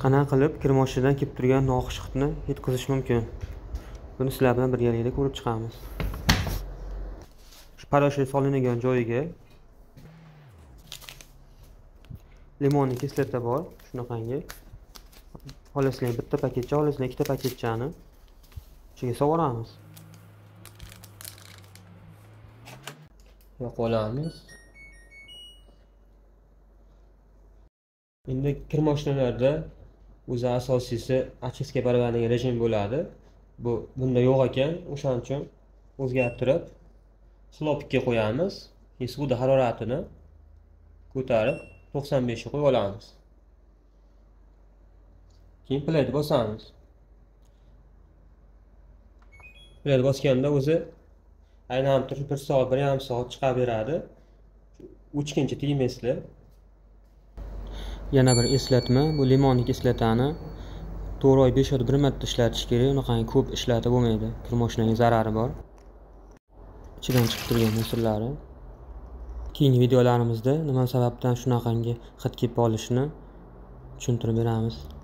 Qanaqa qilib kirmoshdan kelib turgan noxush hidni yetkazish mumkin? Buni sizlar bilan birgalikda ko'rib chiqamiz. Shu parashut solinadigan joyiga limonni kislota bor, shunaqangi. Xolislar bitta paketcha, xolislar ikkita paketchani ichiga sovuramiz. Yo'q olamiz. Endi kirmoshnalarda o'zi asosiysi ochistка baravarining rejim bo'ladi. Bunda yo'q ekan, o'shaning uchun o'zgartirib xlopikka qo'yamiz. Suvning haroratini ko'tarib 95 ga qo'yib olamiz. Keyin plet bosamiz. Plet bosganda o'zi aylanib turib 1 soat, 1,5 soat chiqaveradi. O'chguncha tegmaysizlar. Yana bir eslatma, bu limonni kislotani 4 oy 5 oy 1 marta ishlatish kerak. Unaqangi ko'p ishlatib bo'lmaydi. Kirmoshnaga zarari bor. Ichidan chiqib turgan misollar. Keyingi videolarimizda nima sababdan shunaqangi hid kelib olishini tushuntirib beramiz.